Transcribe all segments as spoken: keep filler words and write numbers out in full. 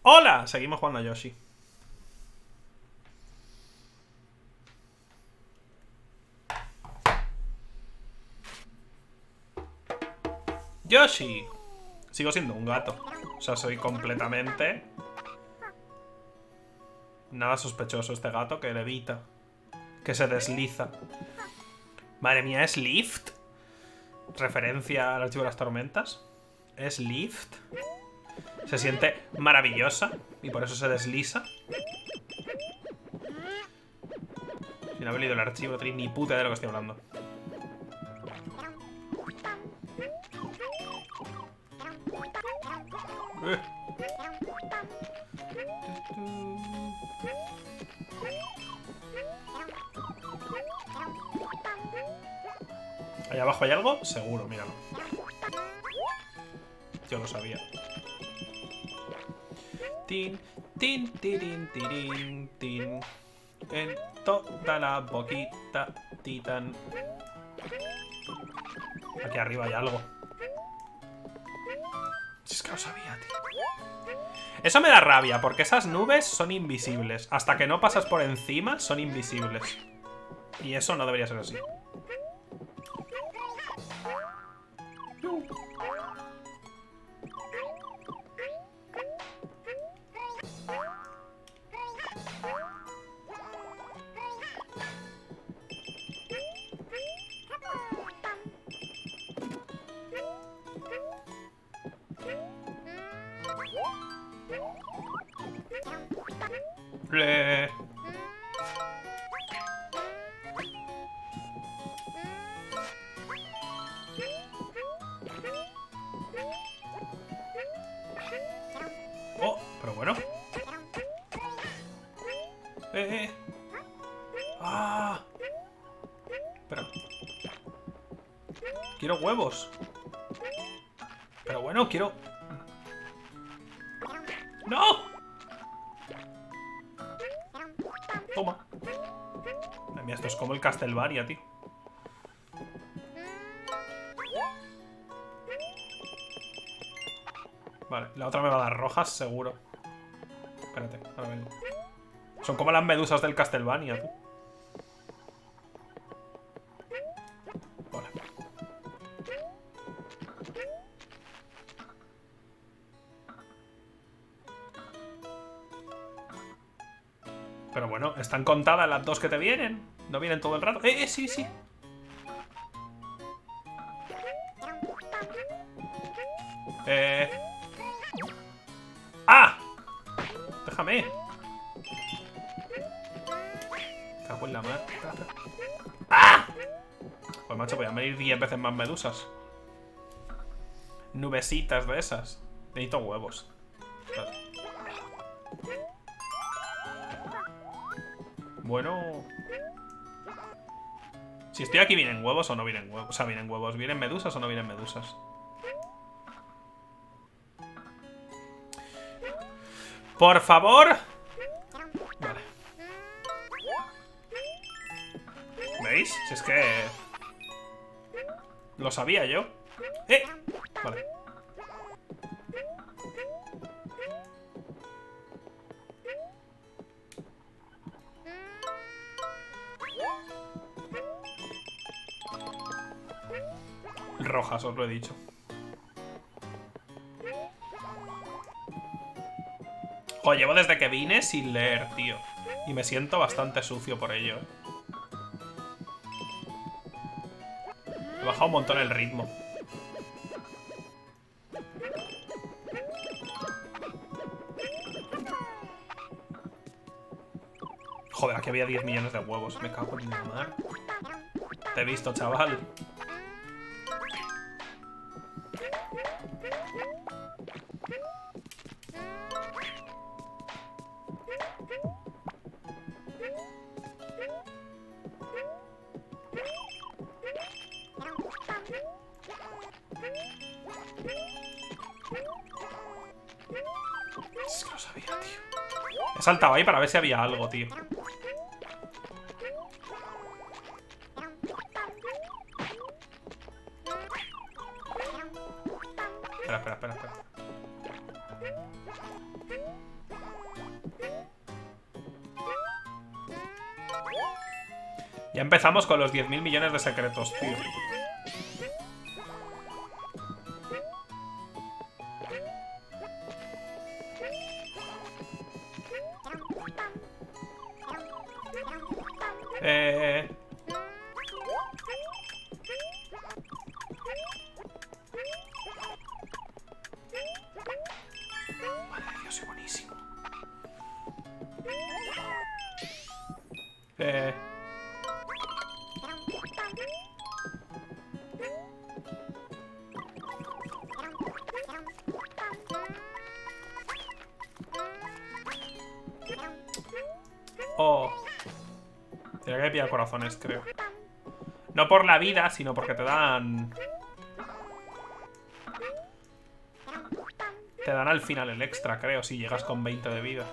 ¡Hola! Seguimos jugando a Yoshi. Yoshi. Sigo siendo un gato. O sea, soy completamente... nada sospechoso este gato que levita. Que se desliza. Madre mía, ¿es Lift? Referencia al archivo de las tormentas. ¿Es Lift? Se siente maravillosa y por eso se desliza. Sin haber leído el archivo, no tenéis ni puta idea de lo que estoy hablando. Uh. ¿Allá abajo hay algo? Seguro, míralo. Yo lo sabía. Tin, tin, tirin, tirin, tin. En toda la boquita, titan. Aquí arriba hay algo. Si es que lo sabía, tío. Eso me da rabia, porque esas nubes son invisibles. Hasta que no pasas por encima, son invisibles. Y eso no debería ser así. Le... Oh, pero bueno. Eh, eh. Ah. Espera. Quiero huevos. Pero bueno, quiero... ¡No! Toma. Madre mía, esto es como el Castlevania, tío. Vale, la otra me va a dar rojas, seguro. Espérate, ahora vengo. Son como las medusas del Castlevania, tú. Hola. Pero bueno, están contadas las dos que te vienen. No vienen todo el rato. ¡Eh, eh! Sí, sí. Eh... ¡Ah! Déjame. Cago en la mar. ¡Ah! Pues macho, voy a venir diez veces más medusas. Nubecitas de esas. Necesito huevos. Vale. Bueno... Si estoy aquí, ¿vienen huevos o no vienen huevos? O sea, ¿vienen huevos? ¿Vienen medusas o no vienen medusas? ¡Por favor! Vale. ¿Veis? Si es que... lo sabía yo. ¡Eh! Vale. Rojas, os lo he dicho. Joder, llevo desde que vine sin leer, tío. Y me siento bastante sucio por ello, ¿eh? He bajado un montón el ritmo. Joder, aquí había diez millones de huevos. Me cago en la mar. Te he visto, chaval. Es que lo sabía, tío. He saltado ahí para ver si había algo, tío. Espera, espera, espera, espera. Ya empezamos con los diez mil millones de secretos, tío. Eh... Madre Dios, soy buenísimo. Eh... Oh. Tenía que pillar corazones, creo. No por la vida, sino porque te dan... Te dan al final el extra, creo, si llegas con veinte de vida.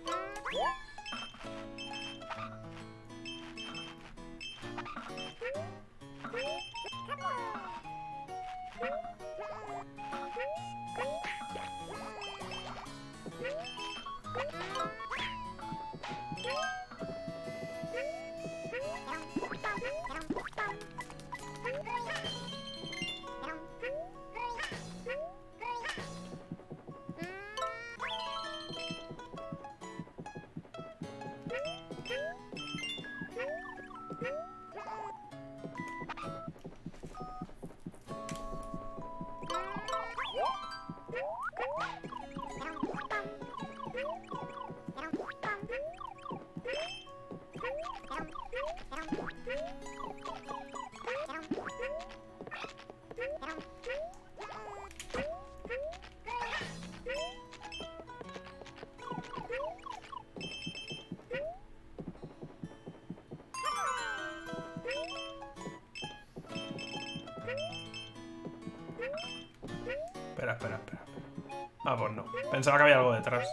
Espera, espera, espera. Ah, pues no. Pensaba que había algo detrás.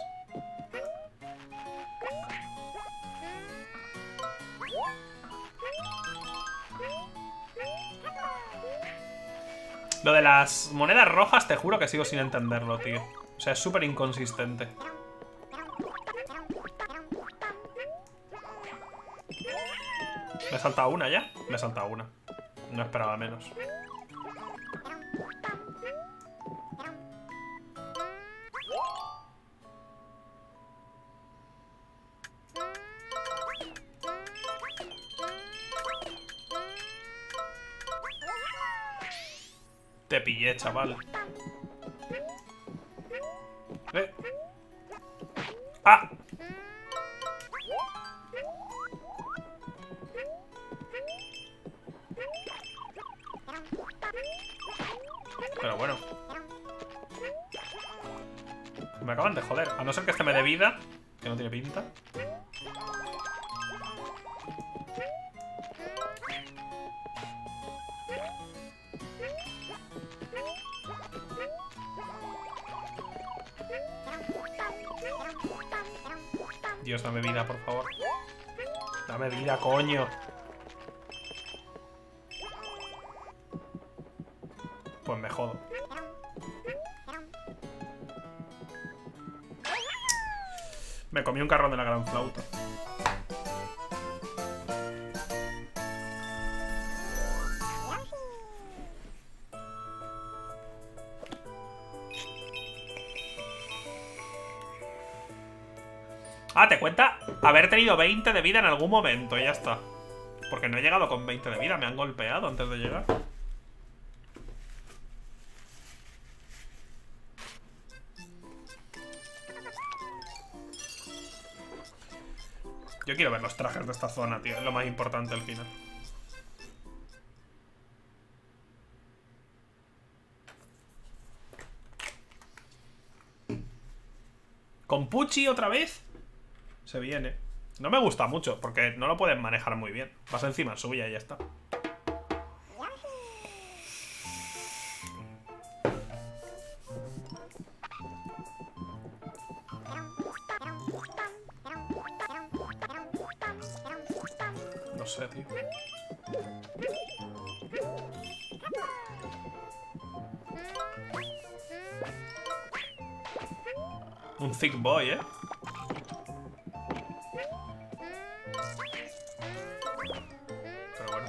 Lo de las monedas rojas, te juro que sigo sin entenderlo, tío. O sea, es súper inconsistente. ¿Me he saltado una ya? Me he saltado una. No esperaba menos. Te pillé, chaval. ¿Eh? ¡Ah! Pero bueno. Me acaban de joder. A no ser que este me dé vida, que no tiene pinta. Dios, dame vida, por favor. Dame vida, coño. Pues me jodo. Me comí un carrón de la gran flauta. Ah, te cuenta haber tenido veinte de vida en algún momento, y ya está. Porque no he llegado con veinte de vida, me han golpeado antes de llegar. Yo quiero ver los trajes de esta zona, tío. Es lo más importante al final. ¿Con Pucci otra vez? Se viene. No me gusta mucho, porque no lo pueden manejar muy bien. Vas encima suya y ya está. No sé, tío. Un thick boy, ¿eh? Pero bueno.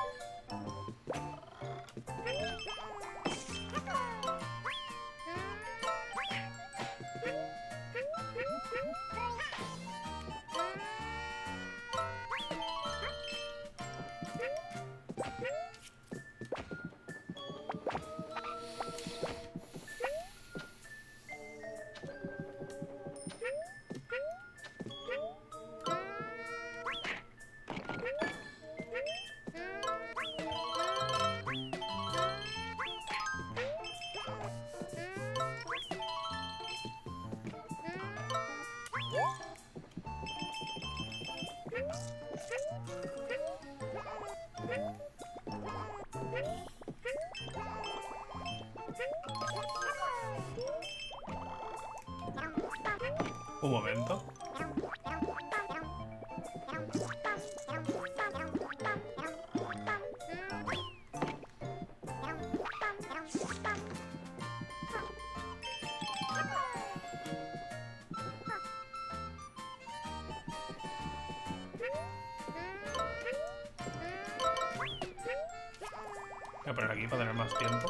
Un momento. Voy a poner aquí para tener más tiempo.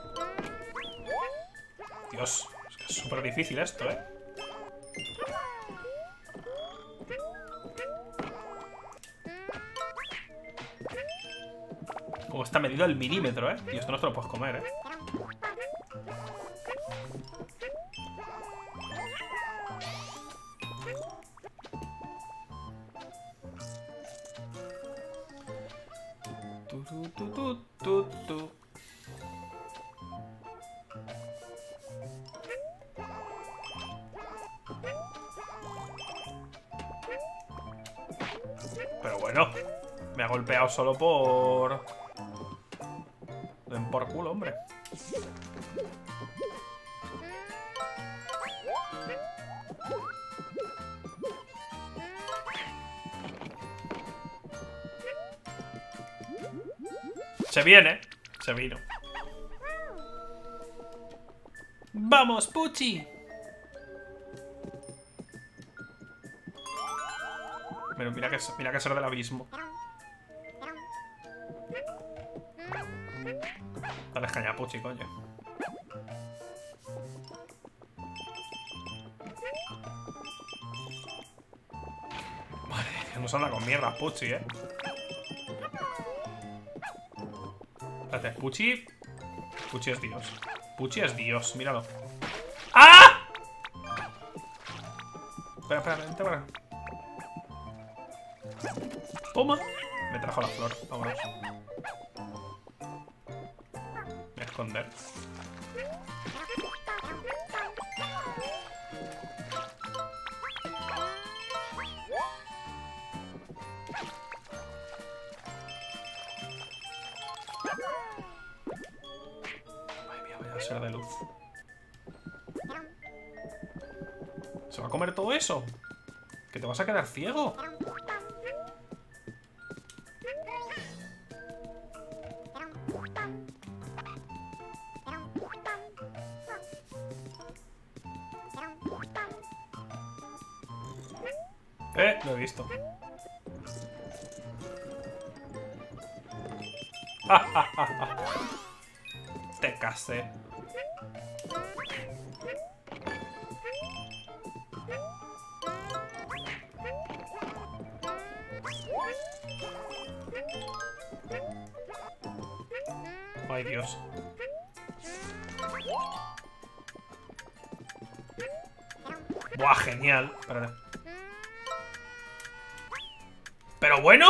Dios, es que es súper difícil esto, ¿eh? Como está medido el milímetro, ¿eh? Y esto no te lo puedes comer, ¿eh? Tu, tu, tu, tu, tu, tu. Pero bueno, me ha golpeado solo por... Den por culo, hombre. Se viene. Se vino. ¡Vamos, Pucci! Pero mira que, mira que ser del abismo. Dale caña a Pucci, coño. Madre de Dios, nos anda con mierda Pucci, eh. Espérate, Pucci. Pucci es Dios. Pucci es Dios, míralo. ¡Ah! Espera, espera, vente para. Toma. Me trajo la flor, vámonos. Voy a esconder. Madre mía, voy a ser de luz. ¿Se va a comer todo eso? ¿Que te vas a quedar ciego? Eh, lo he visto. ¡Ja, ja, ja, ja! Te casé. Ay, Dios. Buah, genial. Espérate. Pero bueno.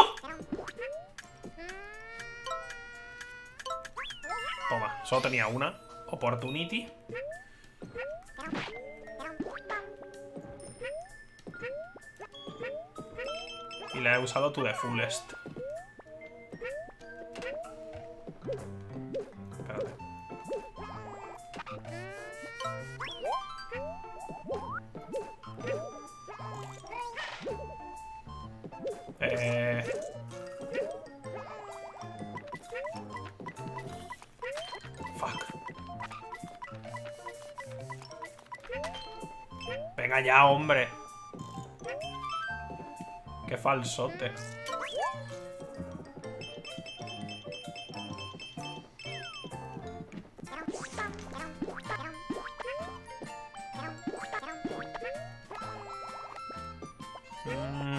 Toma, solo tenía una opportunity. Y la he usado to the fullest. Espérate. Eh... Fuck. Venga ya, hombre. Qué falsote. Mm.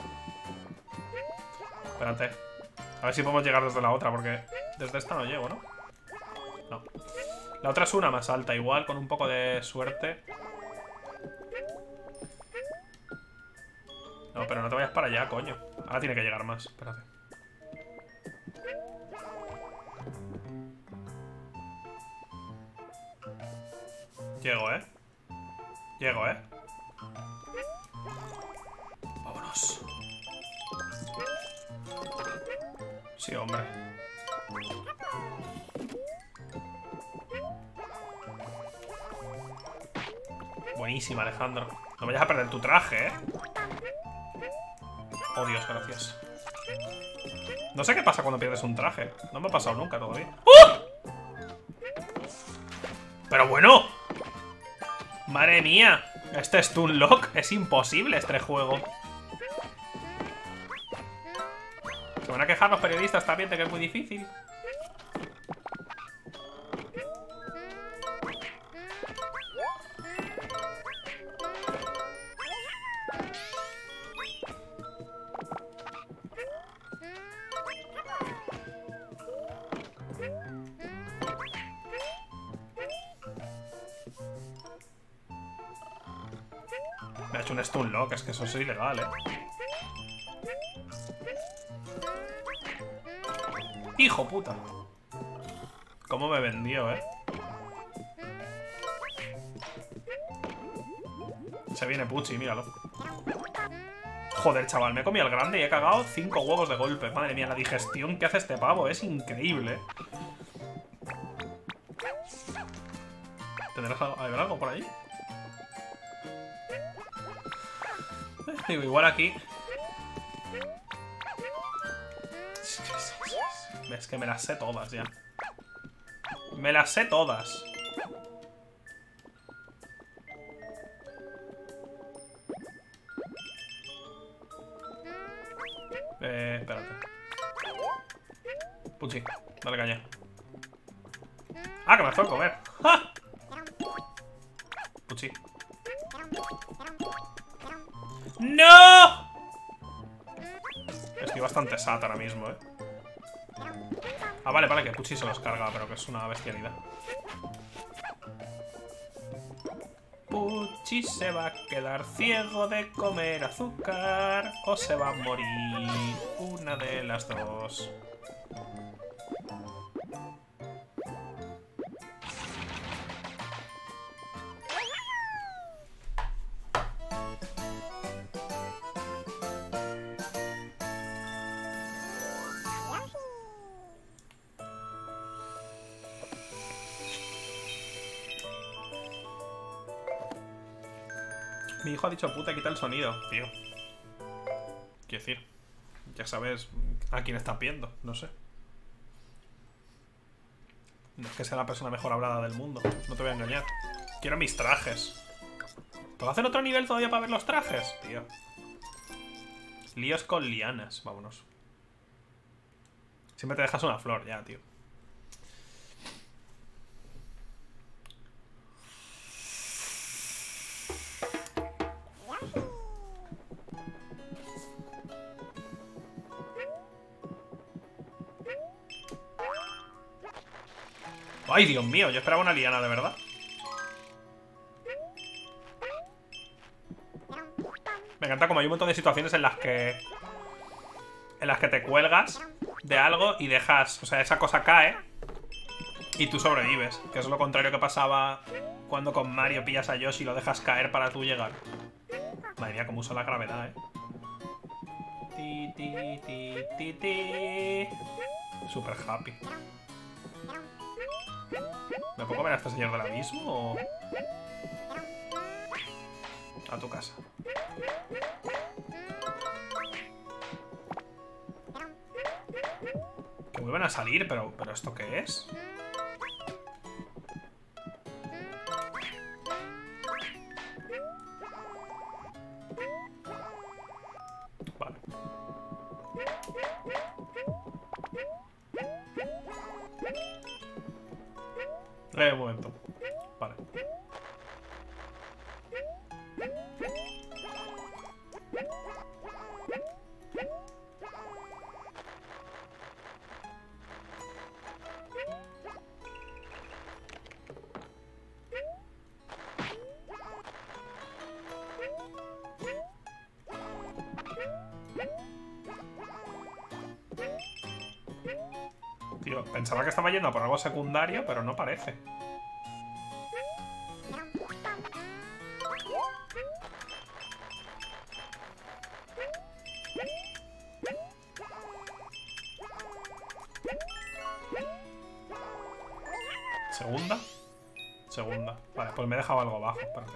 Espérate. A ver si podemos llegar desde la otra, porque desde esta no llego, ¿no? No. La otra es una más alta, igual, con un poco de suerte. No, pero no te vayas para allá, coño. Ahora tiene que llegar más, espérate. Llego, ¿eh? Llego, ¿eh? Vámonos. Sí, hombre. Buenísima, Alejandro. No vayas a perder tu traje, ¿eh? Oh, Dios, gracias. No sé qué pasa cuando pierdes un traje. No me ha pasado nunca todavía. ¡Uh! ¡Pero bueno! ¡Madre mía! Este Stun Lock es imposible, este juego. Se van a quejar los periodistas también de que es muy difícil. Me ha hecho un Stun Lock, es que eso es ilegal, ¿eh? ¡Hijo puta! ¿Cómo me vendió, eh? Se viene Pucci, míralo. Joder, chaval, me he comido el grande y he cagado cinco huevos de golpe. Madre mía, la digestión que hace este pavo es increíble. ¿Tendrás algo, ¿hay algo por ahí? Eh, digo, igual aquí. Es que me las sé todas ya. Me las sé todas. Eh, espérate. Puchi, dale caña. Ah, que me has hecho comer. ¡Ja! Puchi. ¡No! Estoy bastante sat ahora mismo, eh. Ah, vale, vale, que Pucci se los carga, pero que es una bestialidad. Pucci se va a quedar ciego de comer azúcar o se va a morir. Una de las dos. Mi hijo ha dicho puta, quita el sonido, tío. Quiero decir, ya sabes a quién estás viendo, no sé. No es que sea la persona mejor hablada del mundo, no te voy a engañar. Quiero mis trajes. ¿Puedo hacer otro nivel todavía para ver los trajes? Tío. Líos con lianas, vámonos. Siempre te dejas una flor ya, tío. Ay, Dios mío, yo esperaba una liana, de verdad. Me encanta como hay un montón de situaciones en las que... En las que te cuelgas de algo y dejas... O sea, esa cosa cae y tú sobrevives. Que es lo contrario que pasaba cuando con Mario pillas a Yoshi y lo dejas caer para tú llegar. Madre mía, cómo usa la gravedad, eh. Ti, ti, ti, ti, ti. Super happy. ¿Me puedo comer a este señor del abismo o...? A tu casa. Que vuelven a salir, pero... ¿Pero esto qué es? Espera un momento. Vale. Tío, pensaba que estaba yendo por algo secundario, pero no parece. ¿Segunda? Segunda. Vale, pues me he dejado algo abajo, espérate.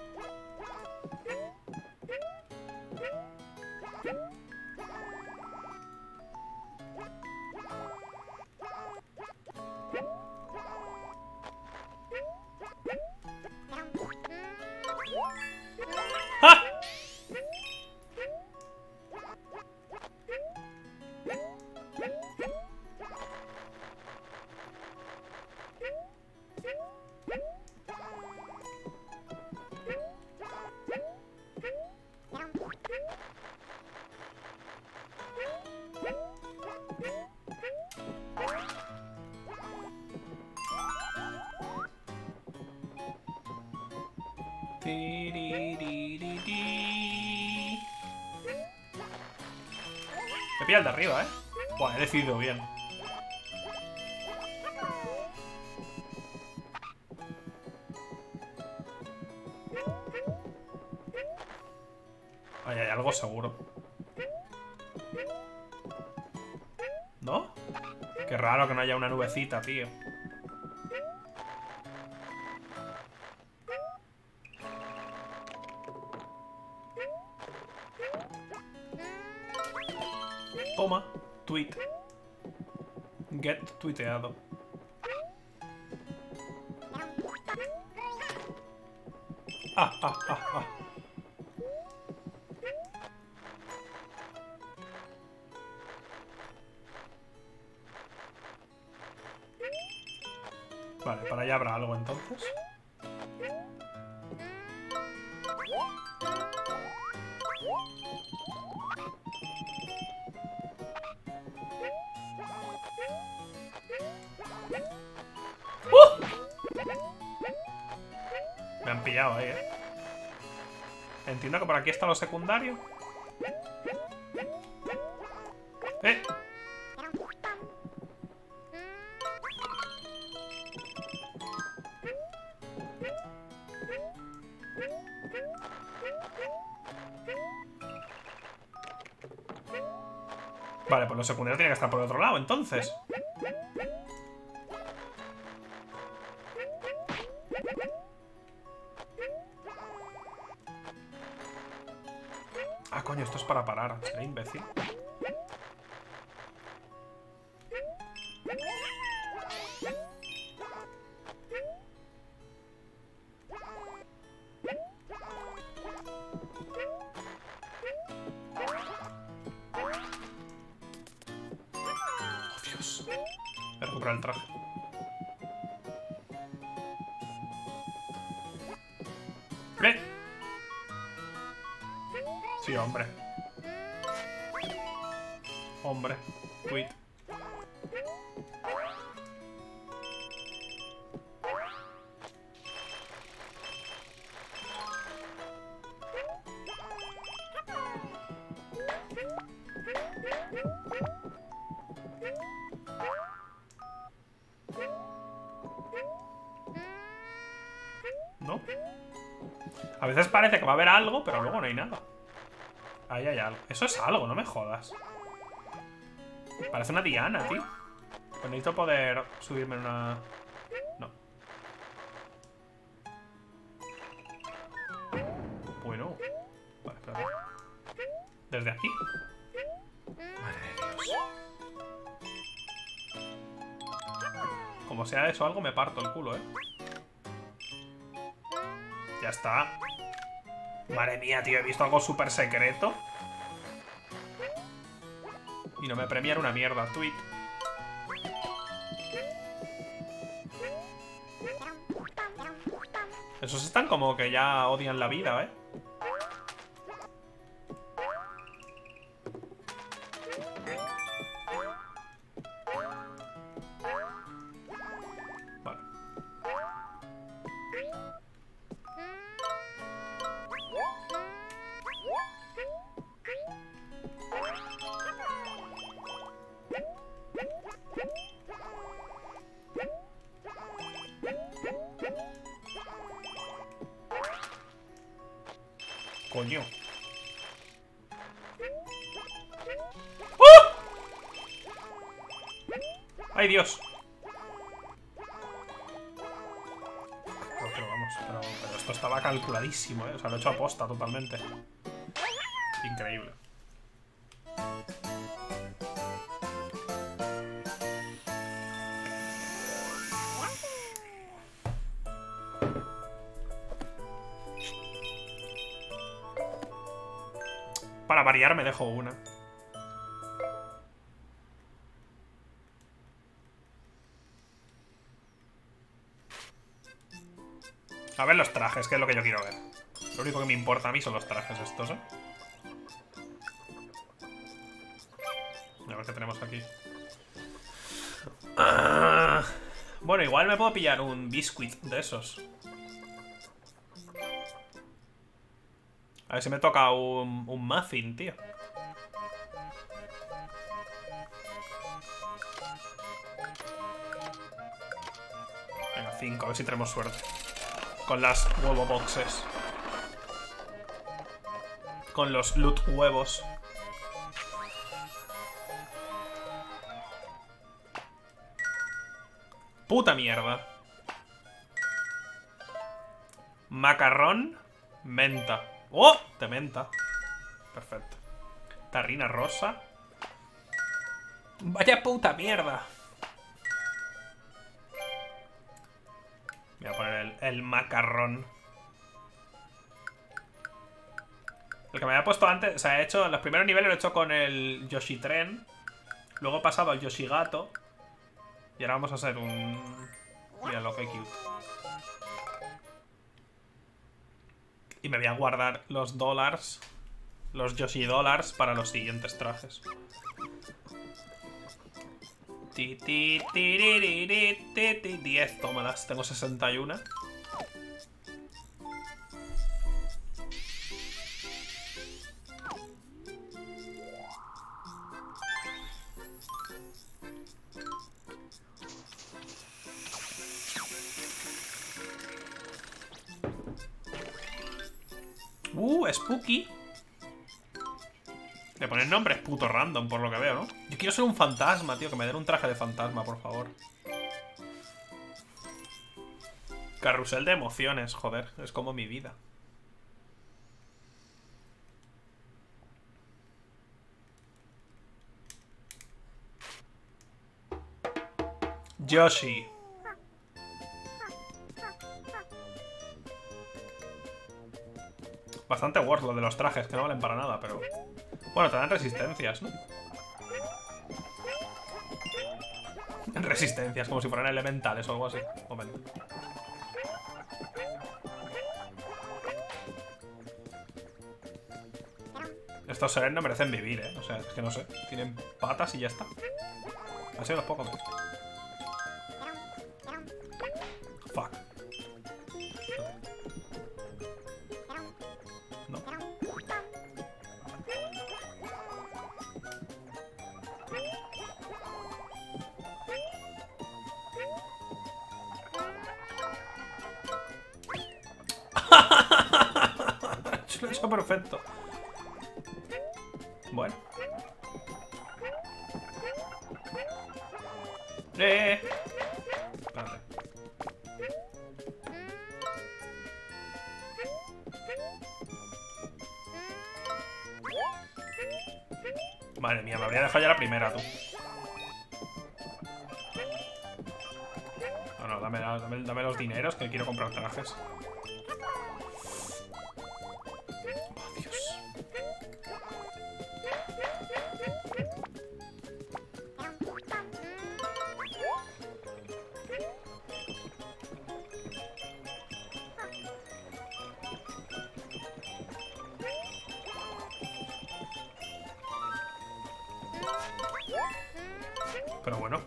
¡Ah! Me pilla el de arriba, ¿eh? Buah, he decidido bien. Ahí hay algo seguro. ¿No? Qué raro que no haya una nubecita, tío. Toma, tweet. Get tuiteado. Ah, ah, ah, ah. Vale, para allá habrá algo entonces. ¡Uh! Me han pillado ahí, eh. Entiendo que por aquí está lo secundario. ¡Eh! Vale, pues lo secundario tiene que estar por el otro lado, entonces. Ah, coño, esto es para parar. Seré imbécil. Oh, Dios. Voy a recuperar el traje. ¿Eh? Sí, hombre. Hombre. Tweet. ¿No? A veces parece que va a haber algo, pero luego no hay nada. Ahí hay algo. Eso es algo, no me jodas. Parece una diana, tío. Pues necesito poder subirme en una... No. Bueno. Vale, espérate. Desde aquí. Madre de Dios. Como sea eso algo, me parto el culo, eh. Ya está. Madre mía, tío, he visto algo súper secreto. Y no me premian una mierda, tweet. Esos están como que ya odian la vida, ¿eh? Vale. Coño. ¡Oh! ¡Ay, Dios! Pero, pero vamos, pero, pero esto estaba calculadísimo, ¿eh? O sea, lo he hecho a posta totalmente. Increíble. Para variar me dejo una. A ver los trajes, que es lo que yo quiero ver. Lo único que me importa a mí son los trajes estos, ¿eh? A ver qué tenemos aquí. Ah, bueno, igual me puedo pillar un biscuit de esos. A ver si me toca un, un muffin, tío. Venga, cinco, a ver si tenemos suerte. Con las huevo boxes. Con los loot huevos. Puta mierda. Macarrón. Menta. ¡Oh! De menta. Perfecto. Tarrina rosa. Vaya puta mierda. Voy a poner el, el macarrón. El que me había puesto antes, o sea, he hecho en los primeros niveles lo he hecho con el Yoshi Tren. Luego he pasado al Yoshi Gato. Y ahora vamos a hacer un... Mira lo que cute. Y me voy a guardar los dólares, los Yoshi dólares, para los siguientes trajes. diez, tómalas, tengo sesenta y uno. Uh, Spooky. Le ponen nombres puto random, por lo que veo, ¿no? Yo quiero ser un fantasma, tío. Que me den un traje de fantasma, por favor. Carrusel de emociones, joder. Es como mi vida. Yoshi. Bastante worth lo de los trajes, que no valen para nada, pero... Bueno, te dan resistencias, ¿no? Resistencias, como si fueran elementales o algo así. Momento. Estos seres no merecen vivir, ¿eh? O sea, es que no sé. Tienen patas y ya está. Así los puedo comer. Fuck. No. Lo he hecho perfecto. Bueno. Eh. Espérate. Madre mía, me habría dejado ya la primera, tú. No, no, dame, dame, dame los dineros que quiero comprar trajes. Oh, Dios. Pero bueno.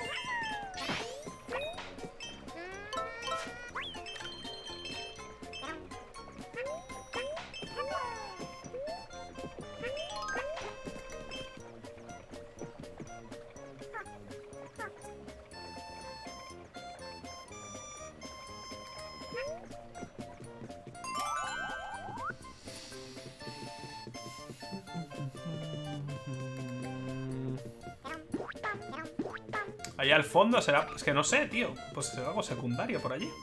Allá al fondo será... Es que no sé, tío. Pues será algo secundario por allí.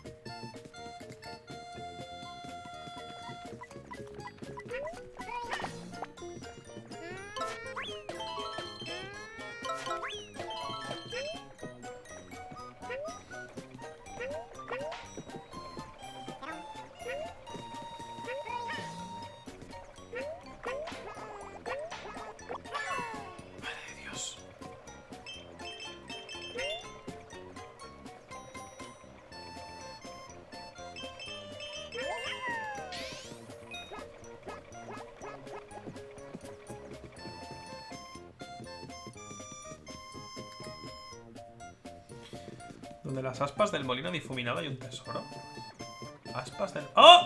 Donde las aspas del molino difuminado hay un tesoro. Aspas del... ¡Oh!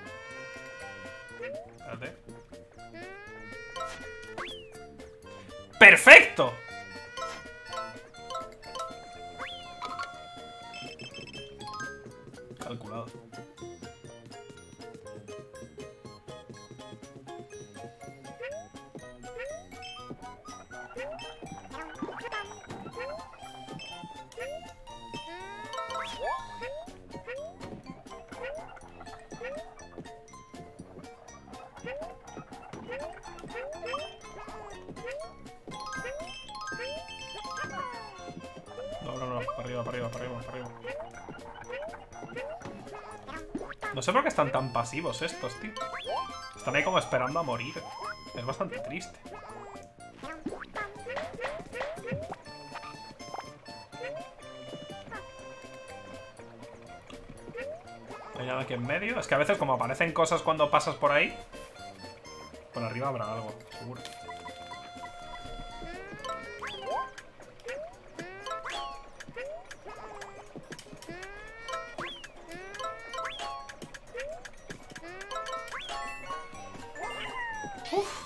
Espérate. ¡Perfecto! Calculado. No, no, no, para arriba, para arriba, para arriba, para arriba. No sé por qué están tan pasivos estos, tío. Están ahí como esperando a morir. Es bastante triste. ¿Hay nada aquí en medio? Es que a veces como aparecen cosas cuando pasas por ahí. Por arriba habrá algo, seguro. Uf.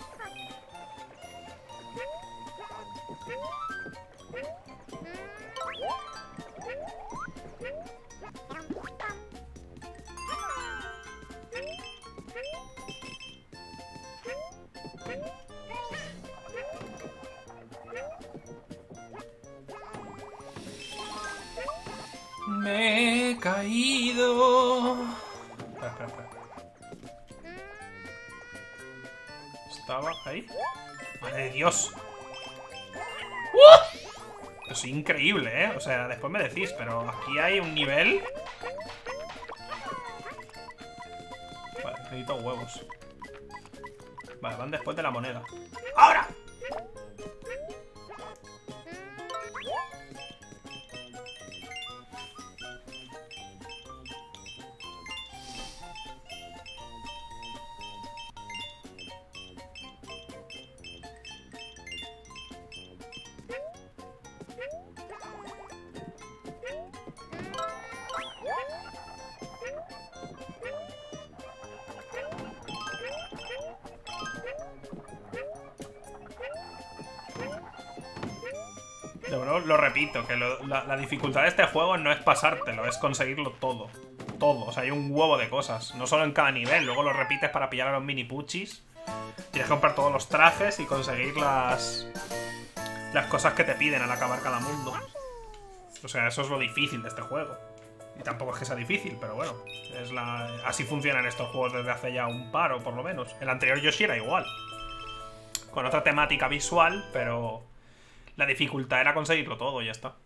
Me he caído. Espera, espera, espera. Estaba ahí. ¡Madre de Dios! ¡Uh! Es increíble, ¿eh? O sea, después me decís, pero aquí hay un nivel. Vale, necesito huevos. Vale, van después de la moneda. ¡Ahora! De nuevo lo repito, que lo, la, la dificultad de este juego no es pasártelo, es conseguirlo todo. Todo, o sea, hay un huevo de cosas. No solo en cada nivel, luego lo repites para pillar a los mini puchis. Tienes que comprar todos los trajes y conseguir las... las cosas que te piden al acabar cada mundo. O sea, eso es lo difícil de este juego. Y tampoco es que sea difícil, pero bueno. Es la... Así funcionan estos juegos desde hace ya un par, o por lo menos. El anterior Yoshi era igual. Con otra temática visual, pero... la dificultad era conseguirlo todo y ya está.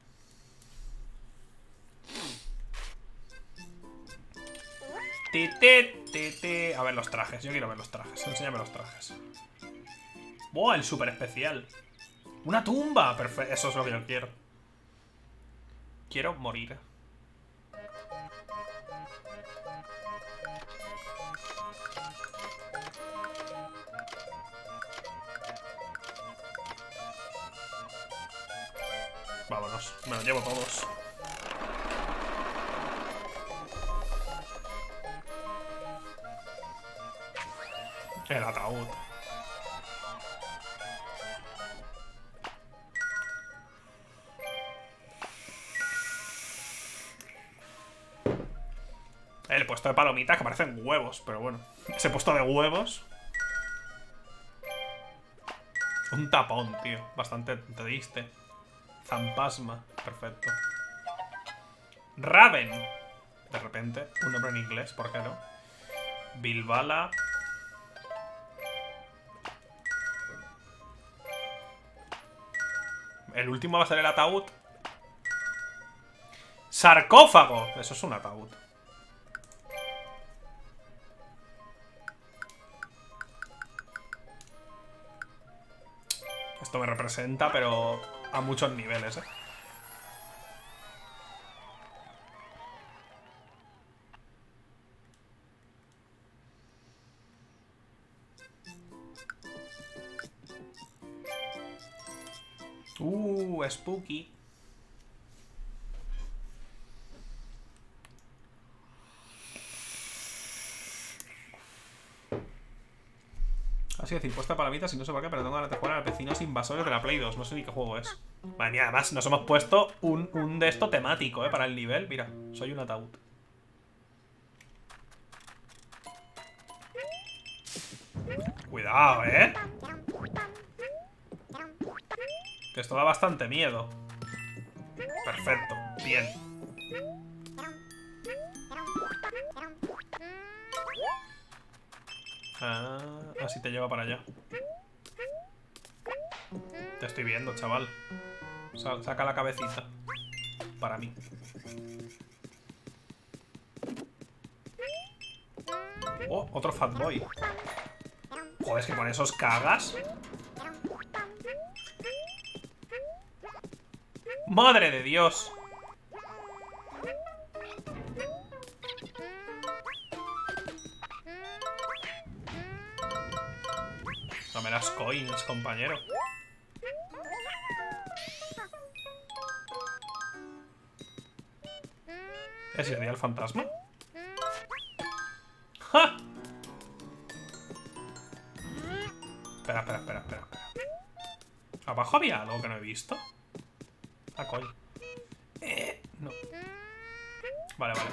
Ti, ti, ti, ti. A ver los trajes, yo quiero ver los trajes. Enséñame los trajes. ¡Buah! El super especial. ¡Una tumba! Perfecto, eso es lo que yo quiero. Quiero morir. Vámonos, me los llevo todos. El ataúd. El puesto de palomitas que parecen huevos, pero bueno. Ese puesto de huevos. Un tapón, tío. Bastante triste. Zampasma. Perfecto. Raven. De repente. Un nombre en inglés, ¿por qué no? Bilbala. El último va a ser el ataúd. Sarcófago. Eso es un ataúd. Esto me representa, pero a muchos niveles, ¿eh? Uh, spooky. Así decir, puesta palomitas y no sé por qué, pero tengo ganas de jugar a los vecinos invasores de la Play dos. No sé ni qué juego es. Madre mía, además nos hemos puesto un, un de esto temático, ¿eh? Para el nivel. Mira, soy un ataúd. Cuidado, ¿eh? Que esto da bastante miedo. Perfecto, bien. Ah, así te lleva para allá. Te estoy viendo, chaval. Sa- saca la cabecita. Para mí. Oh, otro Fat Boy. Joder, es que con esos cagas. ¡Madre de Dios! Dame las coins, compañero. ¿Ese sería el fantasma? ¡Ja! Espera, espera, espera, espera, espera. ¿Abajo había algo que no he visto? Ah, coño. Eh, no. Vale, vale.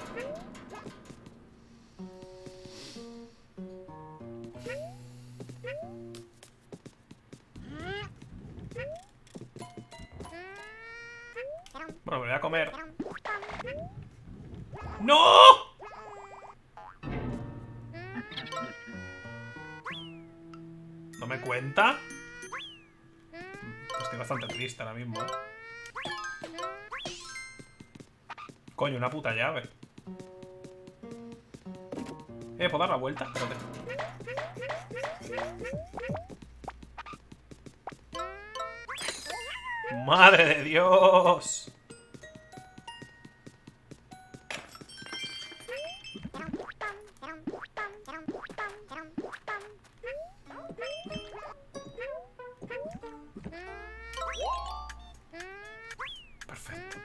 Bueno, me voy a comer. ¡No! ¿No me cuenta? Estoy bastante triste ahora mismo, ¿eh? Coño, una puta llave. Eh, ¿puedo dar la vuelta? Espérate. ¡Madre de Dios! Perfecto.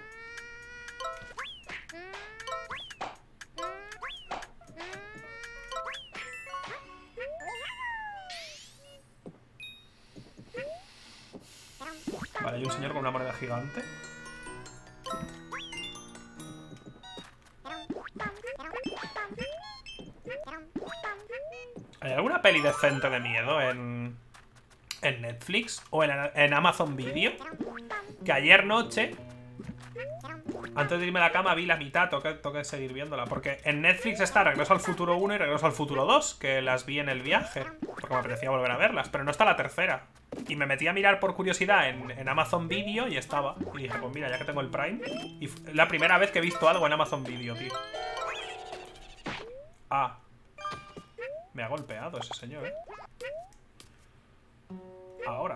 Vale, hay un señor con una moneda gigante. ¿Hay alguna peli decente de miedo en, en Netflix o en, en Amazon Video? Que ayer noche, antes de irme a la cama, vi la mitad. Tengo que, tengo que seguir viéndola. Porque en Netflix está Regreso al Futuro uno y Regreso al Futuro dos, que las vi en el viaje, porque me apetecía volver a verlas. Pero no está la tercera. Y me metí a mirar por curiosidad en, en Amazon Video y estaba. Y dije, pues mira, ya que tengo el Prime. Y es la primera vez que he visto algo en Amazon Video, tío. Ah. Me ha golpeado ese señor, ¿eh? Ahora.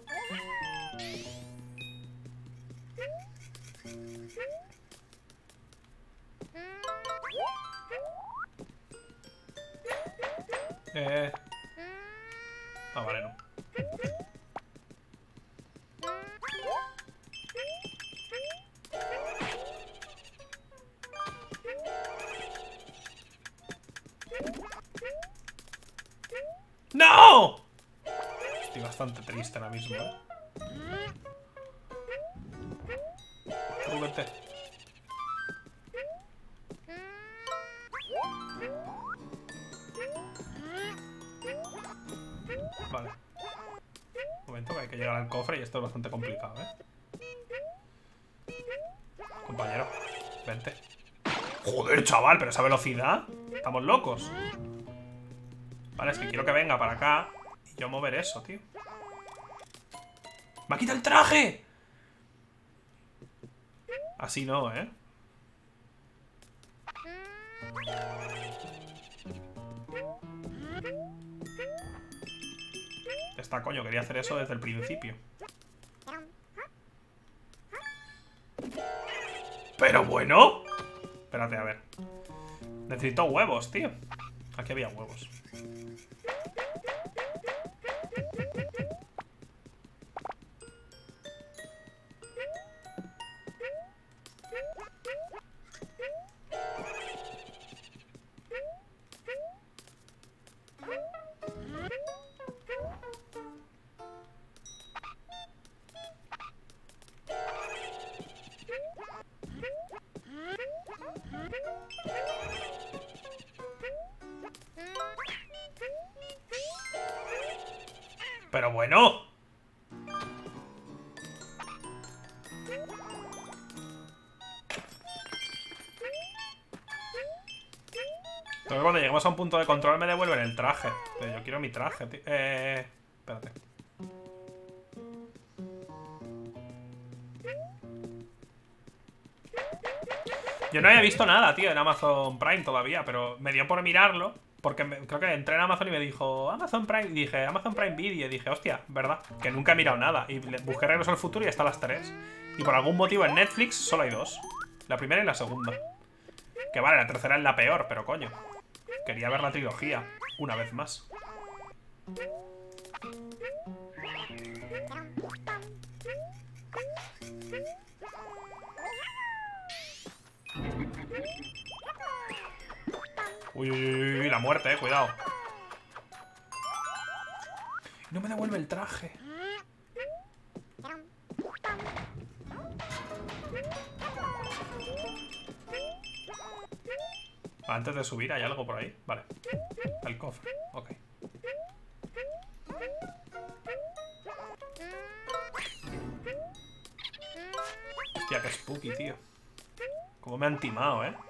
Eh... Ah, vale, no. ¡No! Estoy bastante triste ahora mismo, ¿eh? Tú vete. Vale. Un momento que hay que llegar al cofre y esto es bastante complicado, ¿eh? Compañero, vente. Joder, chaval, pero esa velocidad. Estamos locos. Vale, es que quiero que venga para acá y yo mover eso, tío. ¡Me ha quitado el traje! Así no, ¿eh? Está, coño, quería hacer eso desde el principio. Pero bueno. Espérate, a ver. Necesito huevos, tío. Aquí había huevos. Pero bueno. Creo que cuando lleguemos a un punto de control me devuelven el traje. Yo quiero mi traje, tío. Eh... Espérate. Yo no había visto nada, tío, en Amazon Prime todavía, pero me dio por mirarlo. Porque me, creo que entré en Amazon y me dijo Amazon Prime, y dije Amazon Prime Video, y dije, hostia, ¿verdad? Que nunca he mirado nada. Y busqué Regreso al Futuro y está a las tres. Y por algún motivo en Netflix solo hay dos. La primera y la segunda. Que vale, la tercera es la peor, pero coño. Quería ver la trilogía, una vez más. Uy, uy, uy, uy, la muerte, eh, cuidado. No me devuelve el traje. Antes de subir hay algo por ahí. Vale. El cofre. Ok. Hostia, qué spooky, tío. Como me han timado, eh.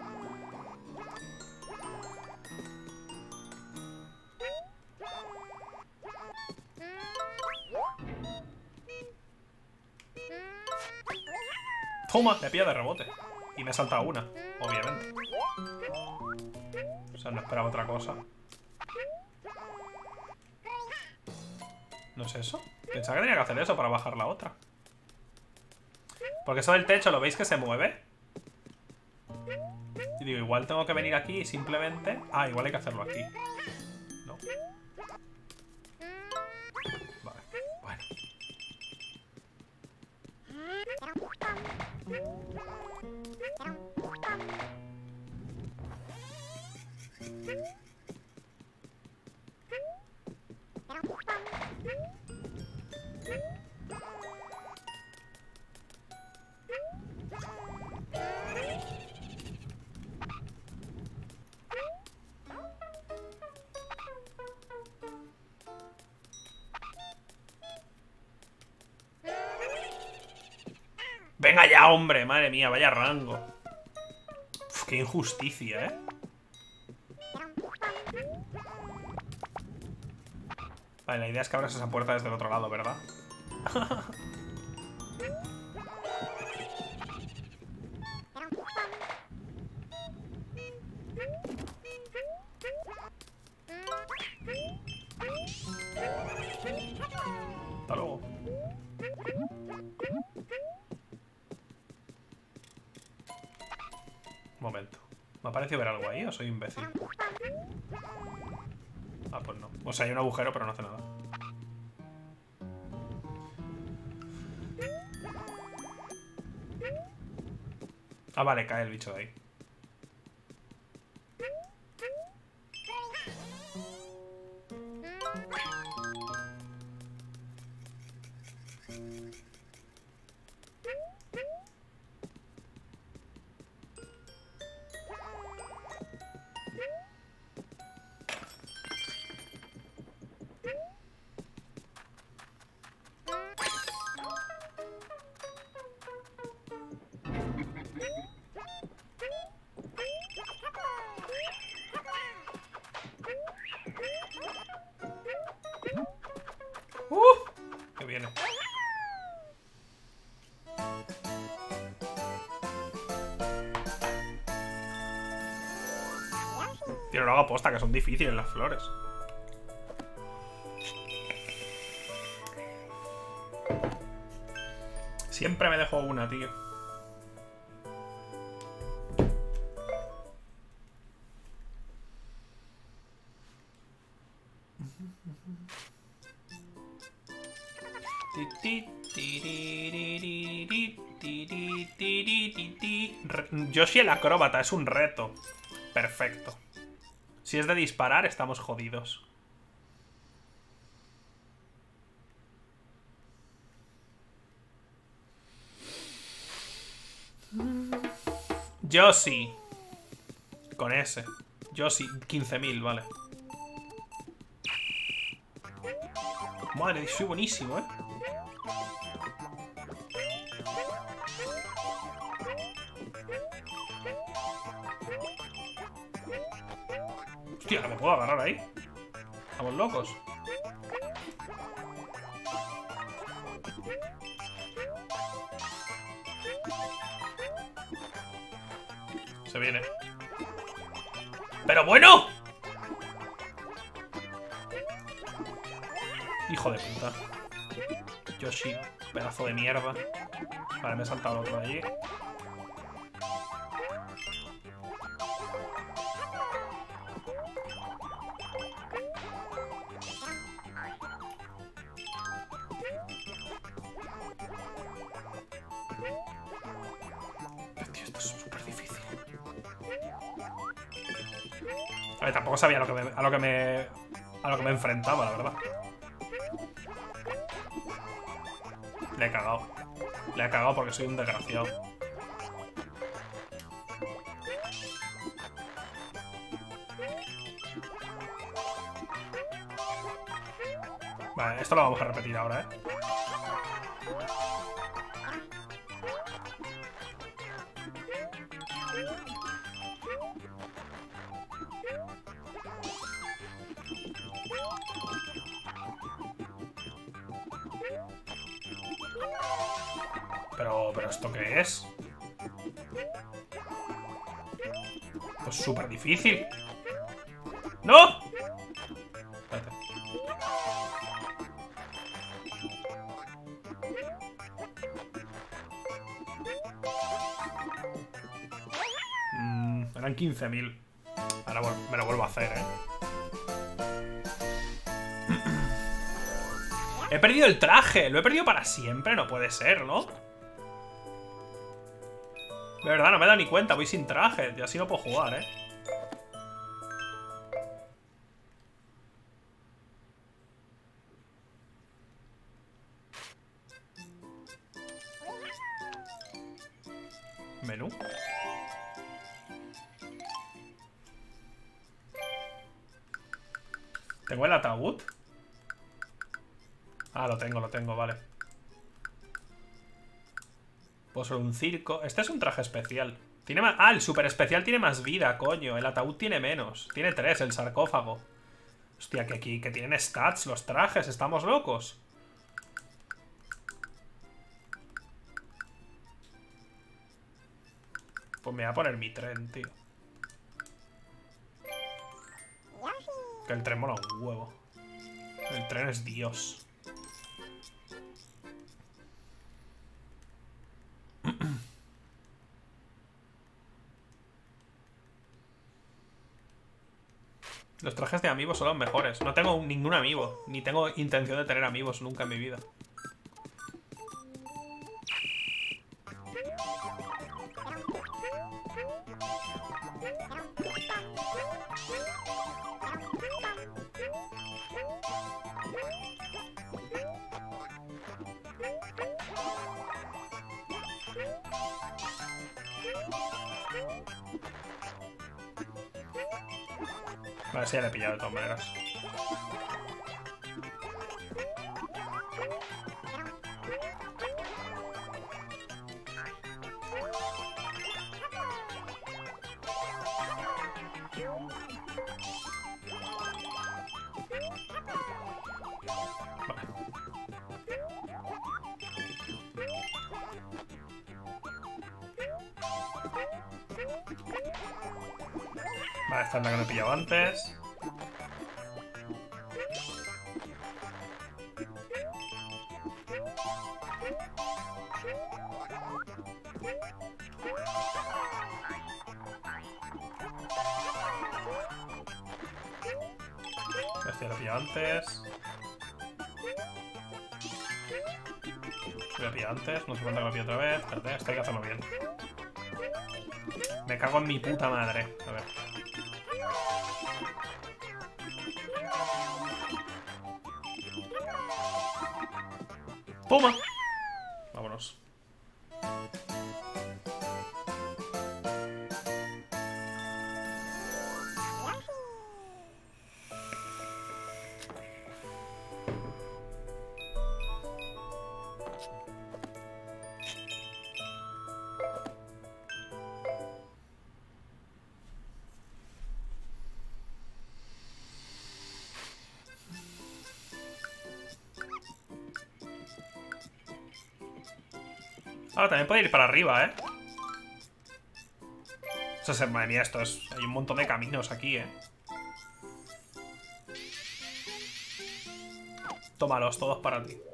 Toma, me pilla de rebote. Y me he saltado una, obviamente. O sea, no esperaba otra cosa. ¿No es eso? Pensaba que tenía que hacer eso para bajar la otra. Porque eso del techo, ¿lo veis que se mueve? Y digo, igual tengo que venir aquí y simplemente... Ah, igual hay que hacerlo aquí. No. Vale, bueno. Venga ya, hombre, madre mía, vaya rango. Uf, qué injusticia, ¿eh? Vale, la idea es que abras esa puerta desde el otro lado, ¿verdad? Hasta luego. Un momento. ¿Me ha parecido ver algo ahí o soy imbécil? Ah, pues no. O sea, hay un agujero, pero no hace nada. Ah, vale, cae el bicho de ahí. Tío, no hago aposta, que son difíciles las flores. Siempre me dejo una, tío. Yoshi el acróbata, es un reto. Perfecto. Si es de disparar, estamos jodidos. Yoshi. Con ese. Yoshi, quince mil, vale. Madre, soy buenísimo, ¿eh? Hostia, ¿me puedo agarrar ahí? Estamos locos. Se viene. ¡Pero bueno! Hijo de puta. Yoshi, pedazo de mierda. Vale, me he saltado el otro de allí. Tío, esto es súper difícil. A ver, tampoco sabía a lo que me, a lo que me, a lo que me enfrentaba, la verdad. Le he cagado. Le he cagado porque soy un desgraciado. Vale, esto lo vamos a repetir ahora, ¿eh? Pero, pero ¿esto qué es? Pues súper difícil. ¡No! Espérate. Mm, eran quince mil. Ahora me lo vuelvo a hacer, ¿eh? He perdido el traje. Lo he perdido para siempre. No puede ser, ¿no? De verdad, no me he dado ni cuenta. Voy sin traje. Y así no puedo jugar, ¿eh? Menú. ¿Tengo el ataúd? Ah, lo tengo, lo tengo, vale. Puedo ser un circo. Este es un traje especial. Tiene más... Ah, el super especial tiene más vida, coño. El ataúd tiene menos. Tiene tres, el sarcófago. Hostia, que aquí que tienen stats los trajes. ¿Estamos locos? Pues me voy a poner mi tren, tío. Que el tren mola un huevo. El tren es Dios. Los trajes de amigos son los mejores. No tengo ningún amigo. Ni tengo intención de tener amigos nunca en mi vida. Vale, sí, ya le he pillado de todas maneras. Vale, esta es la que no he pillado antes. Este lo he pillado antes. Lo he pillado antes, no sé cuándo lo he pillado otra vez. Espérate, esto hay que hacerlo bien. Me cago en mi puta madre. A ver. ¡Toma! Vámonos. Ah, también puede ir para arriba, ¿eh? O sea, madre mía, esto es... Hay un montón de caminos aquí, ¿eh? Tómalos, todos para ti.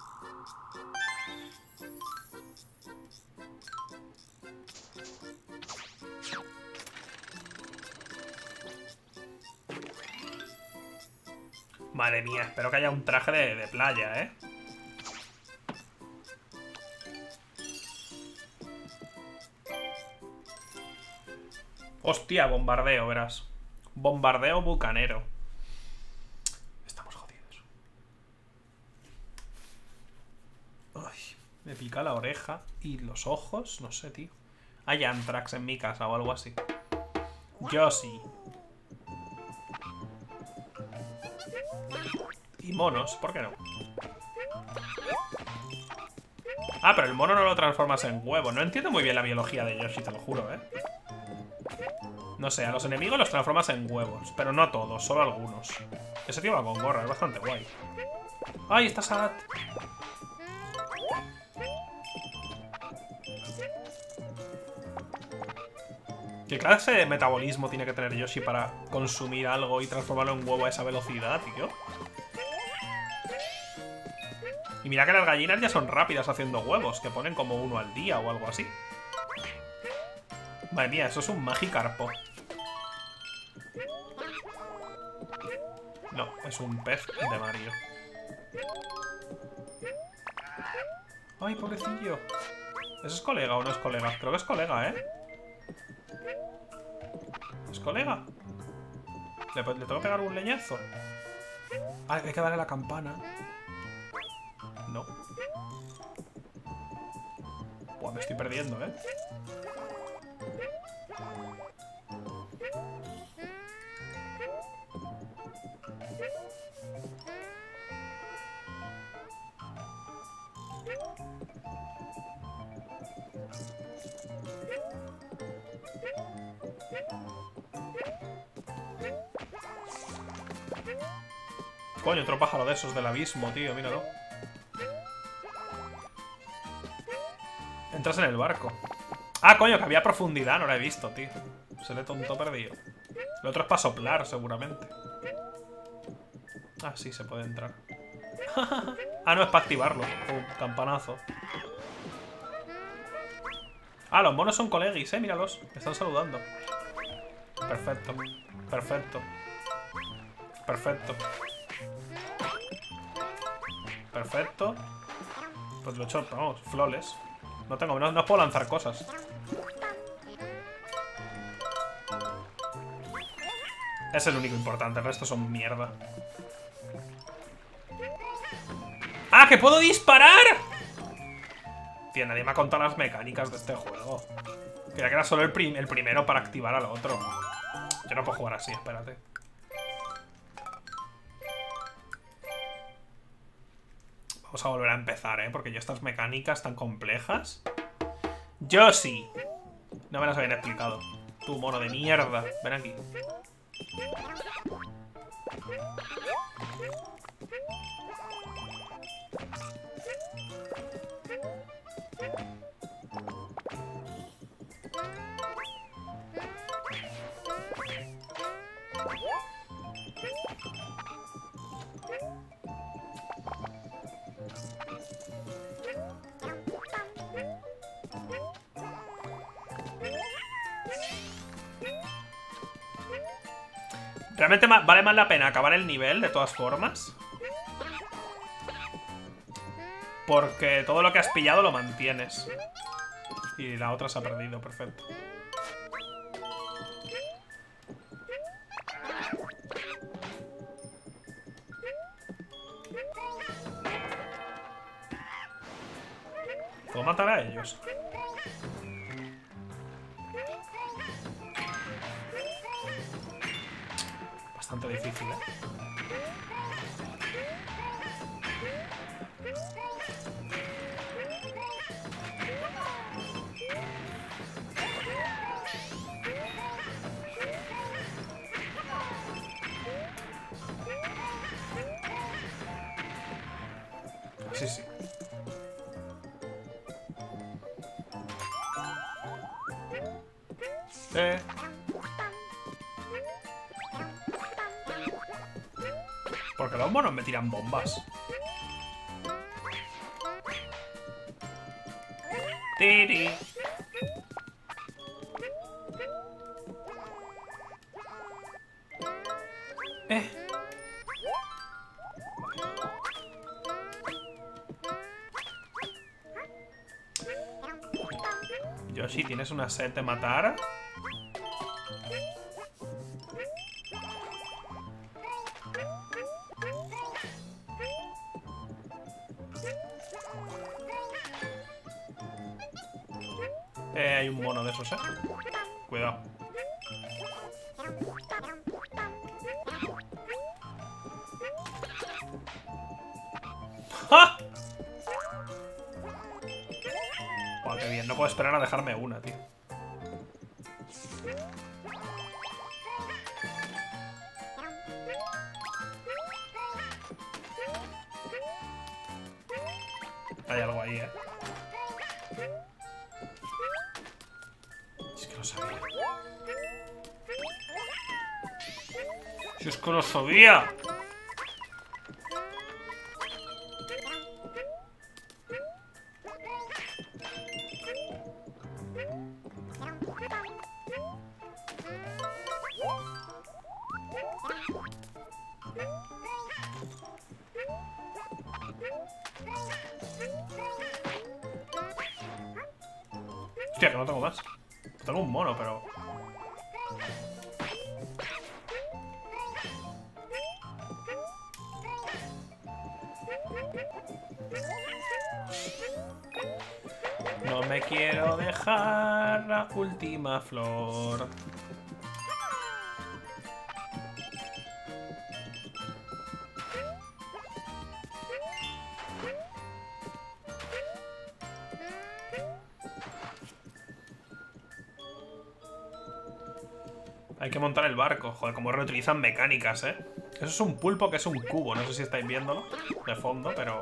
Madre mía, espero que haya un traje de, de playa, ¿eh? Hostia, bombardeo, verás. Bombardeo bucanero. Estamos jodidos. Ay, me pica la oreja y los ojos, no sé, tío. Hay Antrax en mi casa o algo así. Yo sí. Y monos, ¿por qué no? Ah, pero el mono no lo transformas en huevo. No entiendo muy bien la biología de Yoshi, te lo juro, ¿eh? No sé, a los enemigos los transformas en huevos. Pero no todos, solo algunos. Ese tío va con gorra, es bastante guay. ¡Ay, está Sagat! ¿Qué clase de metabolismo tiene que tener Yoshi para consumir algo y transformarlo en huevo a esa velocidad, tío? Y mira que las gallinas ya son rápidas haciendo huevos, que ponen como uno al día o algo así. Madre mía, eso es un Magikarpo. No, es un pez de Mario. Ay, pobrecillo. ¿Ese es colega o no es colega? Creo que es colega, ¿eh? ¿Es colega? ¿Le, le tengo que pegar un leñazo? Ah, hay que darle la campana. No. Buah, me estoy perdiendo, ¿eh? Coño, otro pájaro de esos del abismo, tío, míralo. Entras en el barco. Ah, coño, que había profundidad, no la he visto, tío. Se le tonto perdido. Lo otro es para soplar, seguramente. Ah, sí, se puede entrar. Ah, no, es para activarlo. Uh, campanazo. Ah, los monos son colegis, eh, míralos. Me están saludando. Perfecto. Perfecto. Perfecto. Perfecto. Pues lo he hecho, vamos, flawless. No tengo, no, no puedo lanzar cosas. Es el único importante, el resto son mierda. ¡Ah, que puedo disparar! Tío, nadie me ha contado las mecánicas de este juego. Creía que era solo el, prim el primero para activar al otro. Yo no puedo jugar así, espérate. Vamos a volver a empezar, ¿eh? Porque yo estas mecánicas tan complejas... Yo sí. No me las habían explicado. Tú, mono de mierda. Ven aquí. Realmente vale más la pena acabar el nivel, de todas formas. Porque todo lo que has pillado lo mantienes. Y la otra se ha perdido, perfecto. ¿Puedo matar a ellos? Bastante difícil, ¿eh? Sí, sí. Eh... Porque los monos me tiran bombas. Tiri. Eh. Yoshi, ¿tienes una sed de matar? Eh, hay un mono de esos, eh. Cuidado. ¡Ja! Buah, qué bien. No puedo esperar a dejarme una, tío. Hay algo ahí, eh. Es que lo sabía. Si es que lo sabía. Hostia, que no tengo más. Tengo un mono, pero... No me quiero dejar la última flor. Hay que montar el barco. Joder, cómo reutilizan mecánicas, ¿eh? Eso es un pulpo que es un cubo. No sé si estáis viéndolo de fondo, pero...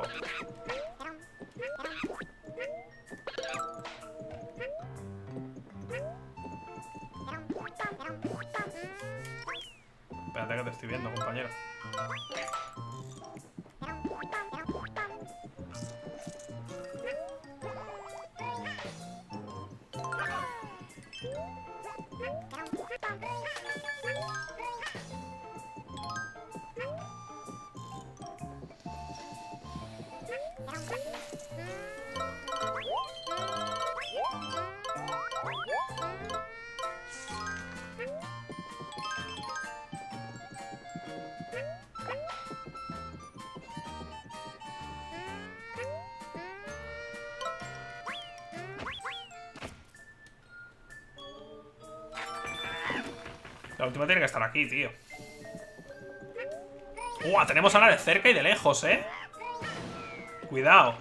Espérate que te estoy viendo, compañero. La última tiene que estar aquí, tío. ¡Uah! Tenemos a la de cerca y de lejos, ¿eh? Cuidado.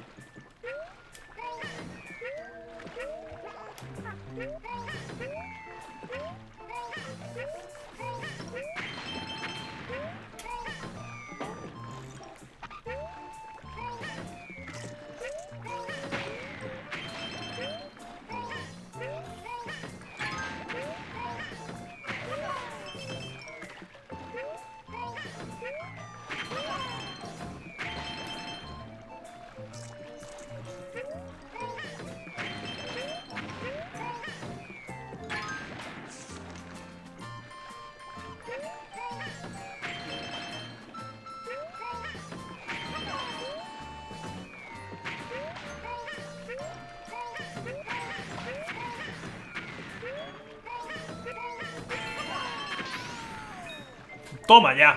Toma ya.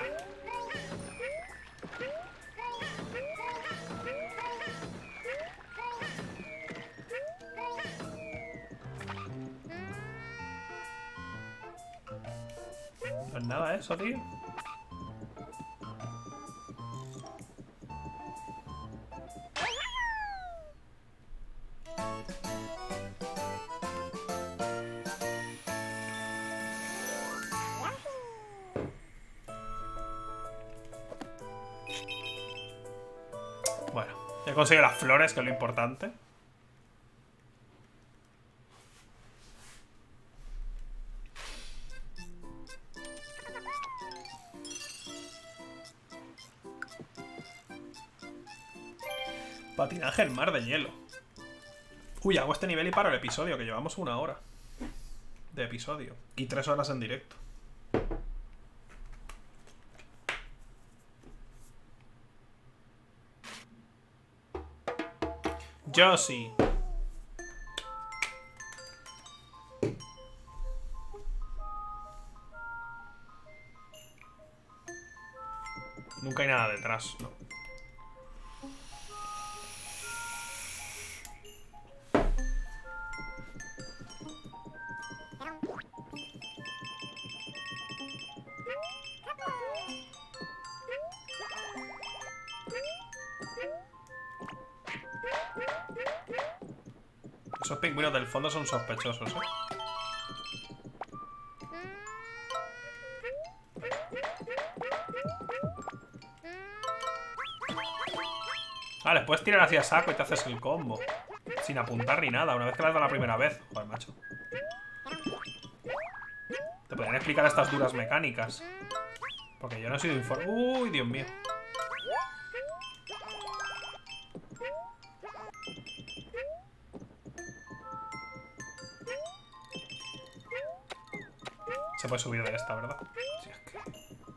No es nada eso, tío. Bueno, he conseguido las flores, que es lo importante. Patinaje en mar de hielo. Uy, hago este nivel y paro el episodio, que llevamos una hora de episodio. Y tres horas en directo. Josie. Nunca hay nada detrás, ¿no? Esos pingüinos del fondo son sospechosos, ¿eh? Ah, les puedes tirar hacia saco y te haces el combo. Sin apuntar ni nada, una vez que las da la primera vez. Joder, macho. Te podrían explicar estas duras mecánicas. Porque yo no he sido informado. Uy, Dios mío. Se puede subir de esta, ¿verdad? Sí, es que...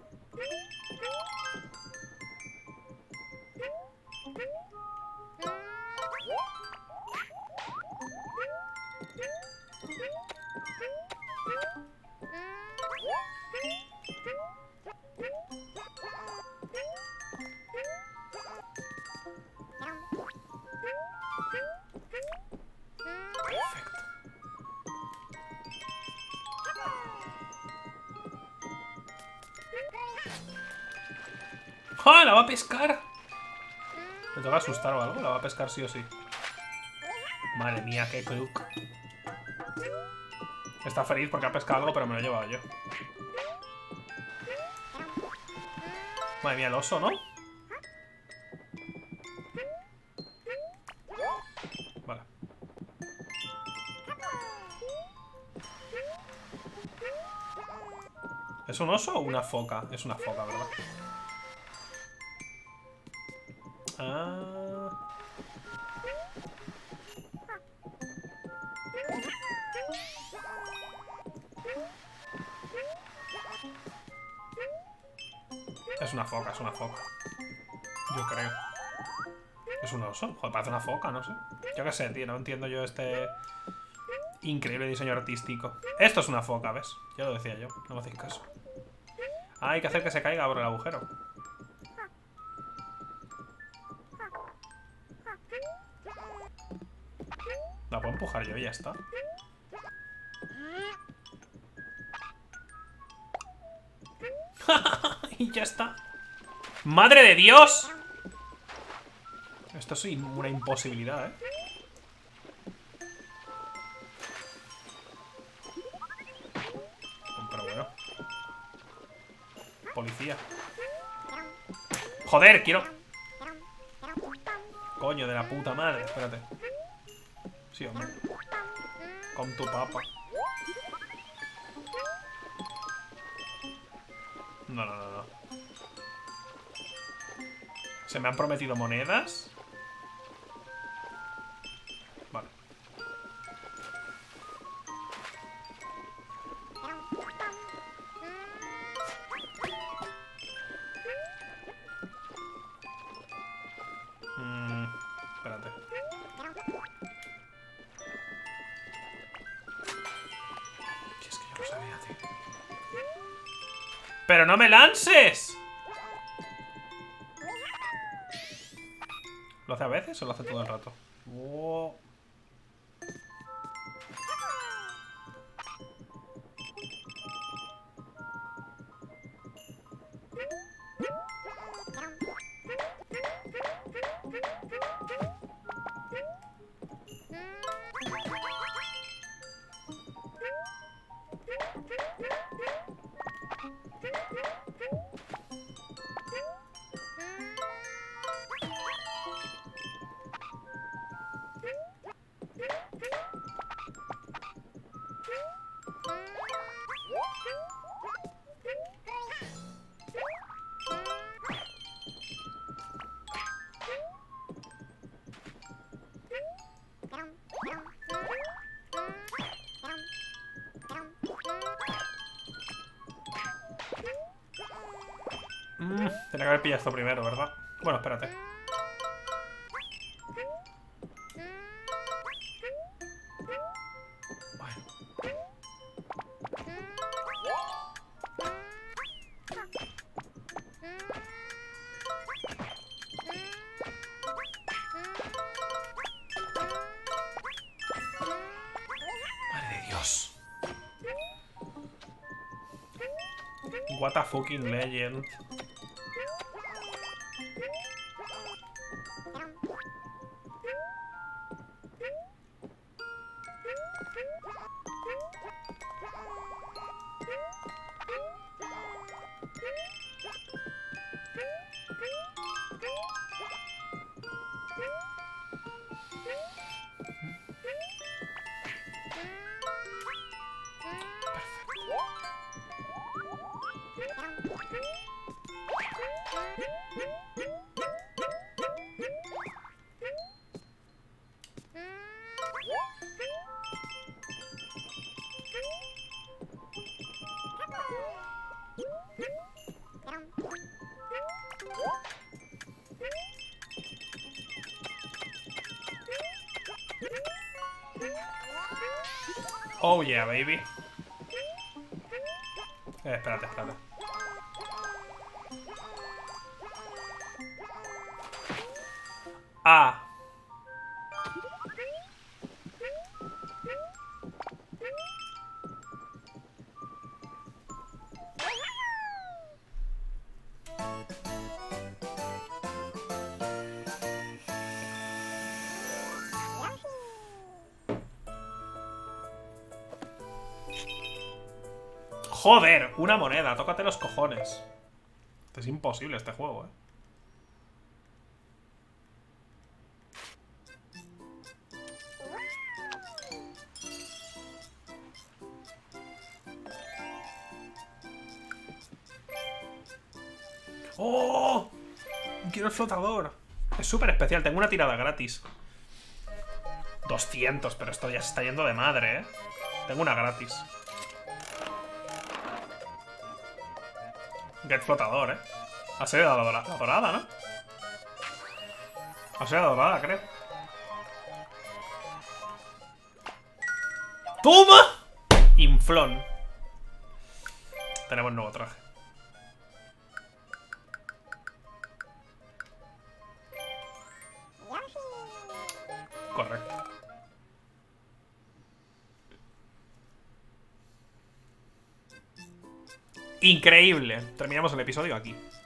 ¡Ah! ¡La va a pescar! ¿Me toca asustar o algo? La va a pescar sí o sí. Madre mía, qué crook. Está feliz porque ha pescado algo, pero me lo he llevado yo. Madre mía, el oso, ¿no? Vale. ¿Es un oso o una foca? Es una foca, ¿verdad? Ah. Es una foca, es una foca. Yo creo. ¿Es un oso? Joder, parece una foca, no sé. Yo qué sé, tío, no entiendo yo este increíble diseño artístico. Esto es una foca, ¿ves? Ya lo decía yo, no me hacéis caso. Ah, hay que hacer que se caiga por el agujero. La puedo empujar yo y ya está. Y ya está. ¡Madre de Dios! Esto es una imposibilidad, ¿eh? Pero bueno. Policía. Joder, quiero... Coño, de la puta madre. Espérate. Sí, hombre. Con tu papa. No, no, no, no. ¿Se me han prometido monedas? Vale. Mm, espérate. Si es que yo lo sabía, tío. ¡Pero no me lances! ¿Lo hace a veces o lo hace todo el rato? Oh. Mm, tenía que haber pillado esto primero, ¿verdad? Bueno, espérate. Madre de Dios. What a fucking legend. Oh yeah, baby. Eh, espérate, espérate. Ah. Joder, una moneda, tócate los cojones. Es imposible este juego, eh. ¡Oh! Quiero el flotador. Es súper especial, tengo una tirada gratis. doscientos, pero esto ya se está yendo de madre, eh. Tengo una gratis. Get flotador, eh. Ha sido la, dora la dorada, ¿no? Ha sido la dorada, creo. ¡Toma! Inflón. Tenemos nuevo traje. Correcto. Increíble. Terminamos el episodio aquí.